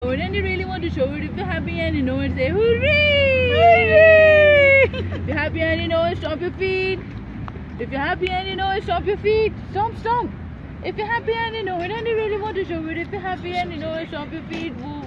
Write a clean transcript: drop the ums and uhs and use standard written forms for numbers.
Or then you really want to show it. If you're happy and you know it, say hooray! Hooray! If you're happy and you know it, stomp your feet. If you're happy and you know it, stomp your feet. Stomp, stomp. If you're happy and you know it and you really want to show it. If you're happy and you know it, stomp your feet. Woo.